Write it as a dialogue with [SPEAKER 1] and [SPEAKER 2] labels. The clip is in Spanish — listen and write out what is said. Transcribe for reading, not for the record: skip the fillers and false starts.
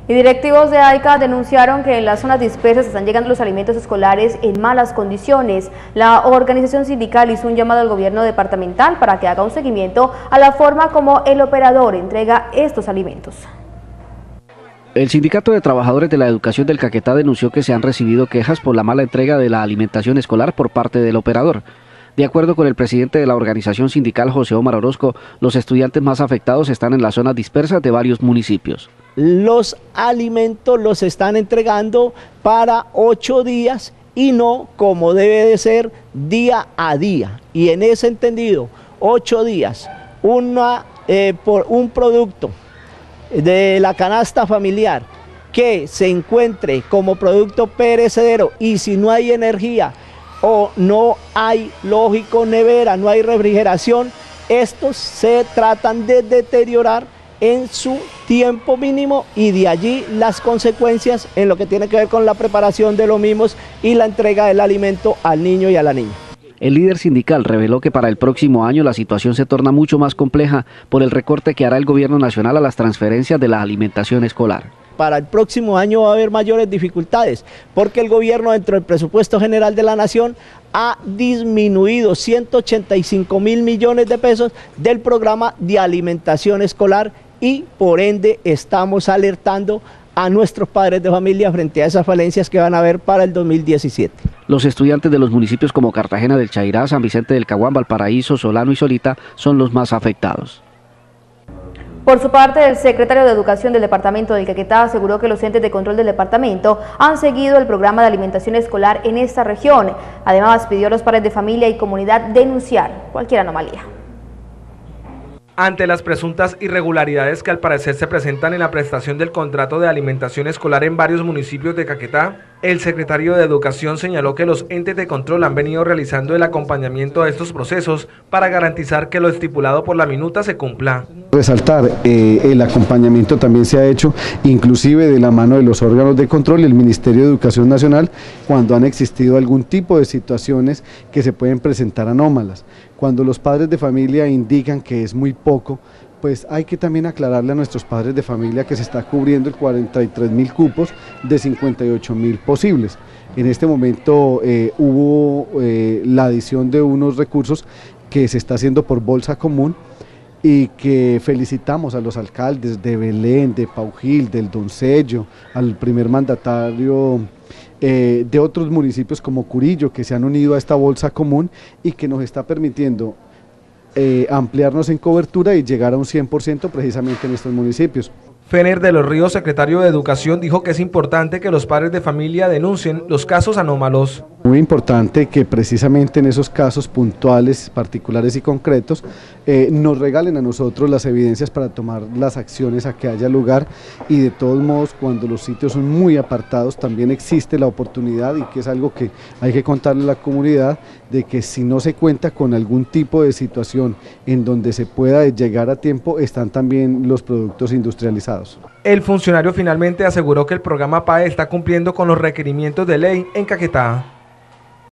[SPEAKER 1] Y directivos de AICA denunciaron que en las zonas dispersas están llegando los alimentos escolares en malas condiciones. La organización sindical hizo un llamado al gobierno departamental para que haga un seguimiento a la forma como el operador entrega estos alimentos.
[SPEAKER 2] El Sindicato de Trabajadores de la Educación del Caquetá denunció que se han recibido quejas por la mala entrega de la alimentación escolar por parte del operador. De acuerdo con el presidente de la organización sindical, José Omar Orozco, los estudiantes más afectados están en las zonas dispersas de varios municipios.
[SPEAKER 3] Los alimentos los están entregando para 8 días y no como debe de ser día a día. Y en ese entendido, 8 días, por un producto de la canasta familiar que se encuentre como producto perecedero y si no hay energía o no hay, lógico, nevera, no hay refrigeración, estos se tratan de deteriorar en su tiempo mínimo y de allí las consecuencias en lo que tiene que ver con la preparación de los mismos y la entrega del alimento al niño y a la niña.
[SPEAKER 2] El líder sindical reveló que para el próximo año la situación se torna mucho más compleja por el recorte que hará el gobierno nacional a las transferencias de la alimentación escolar.
[SPEAKER 3] Para el próximo año va a haber mayores dificultades, porque el gobierno dentro del presupuesto general de la nación ha disminuido 185.000 millones de pesos del programa de alimentación escolar y por ende estamos alertando a nuestros padres de familia frente a esas falencias que van a haber para el 2017.
[SPEAKER 2] Los estudiantes de los municipios como Cartagena del Chairá, San Vicente del Caguán, Valparaíso, Solano y Solita son los más afectados.
[SPEAKER 1] Por su parte, el secretario de Educación del Departamento del Caquetá aseguró que los entes de control del departamento han seguido el programa de alimentación escolar en esta región. Además, pidió a los padres de familia y comunidad denunciar cualquier anomalía.
[SPEAKER 4] Ante las presuntas irregularidades que al parecer se presentan en la prestación del contrato de alimentación escolar en varios municipios de Caquetá, el secretario de Educación señaló que los entes de control han venido realizando el acompañamiento a estos procesos para garantizar que lo estipulado por la minuta se cumpla.
[SPEAKER 5] Resaltar, el acompañamiento también se ha hecho inclusive de la mano de los órganos de control y el Ministerio de Educación Nacional cuando han existido algún tipo de situaciones que se pueden presentar anómalas. Cuando los padres de familia indican que es muy poco, pues hay que también aclararle a nuestros padres de familia que se está cubriendo el 43.000 cupos de 58.000 posibles. En este momento hubo la adición de unos recursos que se está haciendo por bolsa común y que felicitamos a los alcaldes de Belén, de Paujil, del Doncello, al primer mandatario de otros municipios como Curillo que se han unido a esta bolsa común y que nos está permitiendo ampliarnos en cobertura y llegar a un 100% precisamente en estos municipios.
[SPEAKER 4] Fener de los Ríos, secretario de Educación, dijo que es importante que los padres de familia denuncien los casos anómalos.
[SPEAKER 5] Muy importante que precisamente en esos casos puntuales, particulares y concretos, nos regalen a nosotros las evidencias para tomar las acciones a que haya lugar y de todos modos cuando los sitios son muy apartados también existe la oportunidad y que es algo que hay que contarle a la comunidad de que si no se cuenta con algún tipo de situación en donde se pueda llegar a tiempo están también los productos industrializados.
[SPEAKER 4] El funcionario finalmente aseguró que el programa PAE está cumpliendo con los requerimientos de ley en Caquetá.